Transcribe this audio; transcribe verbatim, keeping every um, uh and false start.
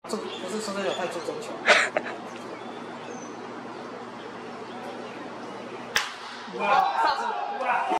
这不是孙队友太注重球。哇！上次。